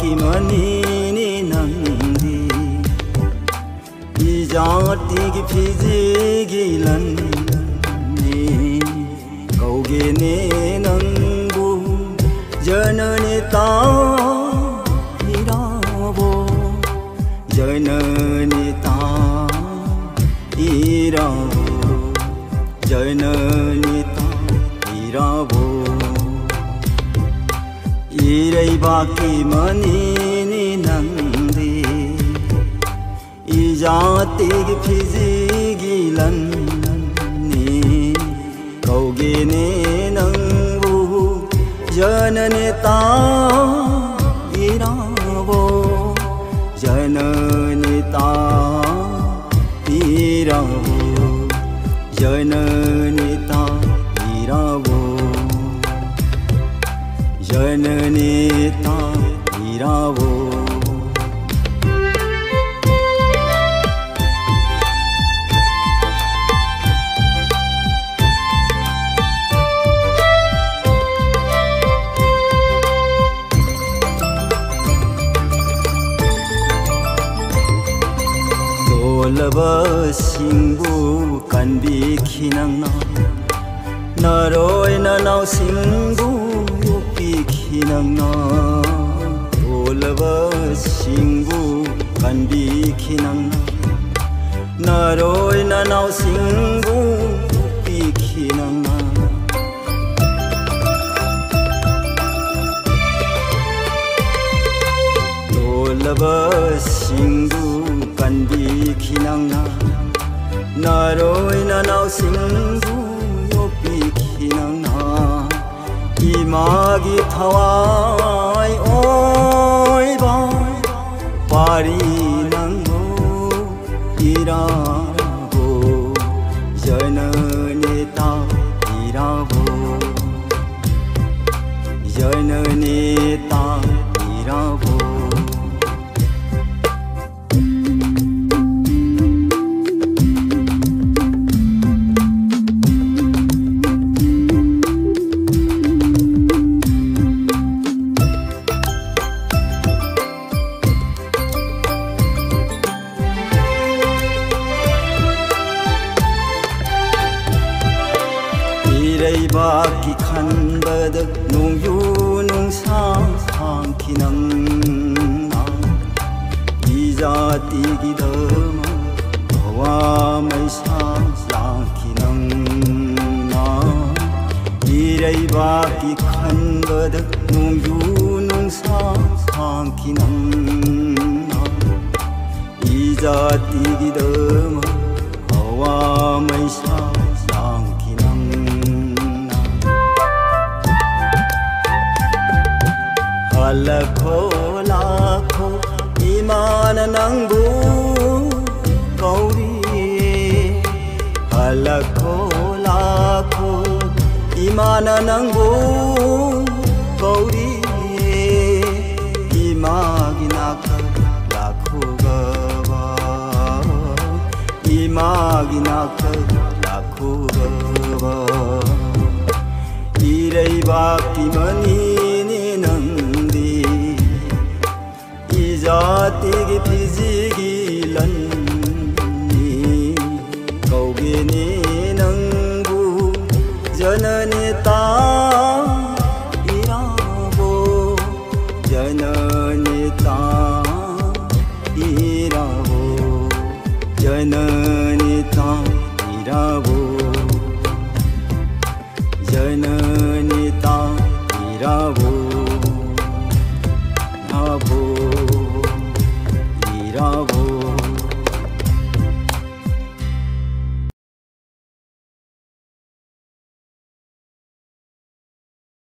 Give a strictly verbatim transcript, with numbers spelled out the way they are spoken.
बाकी मनी नंदी इजाती की फिजिगी लन्नी कौगे ने नंगू जननी ता इराबो जननी ता इराबो जननी ता इराबो इरै बाकी मनी नंदी इजाती की फिजिगी लन्नी कौगे ने नंगू जननी ता इराबो जननी ता इराबो जननी ता इराबो जननी ता इराबो 돌버싱부 간비키낭나 나로이 나나우 싱부 요비키낭나 돌버싱부 간비키낭나 나로이 나나우 싱부 요비키낭나 돌버싱부 간비키낭나 나로이 나나우 싱부 요비키낭나 이마기 타와이 오이바 파리낭고 이라보 जननी ता इराबो जननी ता इराबो 이रै 바퀴 칸바득 농유농상 상키낭나 이자띠기 더마 어와마이상 상키낭나 이रै 바퀴 칸바득 농유농상 상키낭나 이자띠기 더마 어와마이상 लाखो लाखो इमान नंगू कौरी लाखो लाखो इमान नंगू कौरी इमागिनाक लाखो गवा इमागिनाक लाखो गवा इरै बाकी मनी जाती की फिजिगी लन्नी कौगे ने नंगू जननी ता इराबो जननी ता इराबो जननी ता इराबो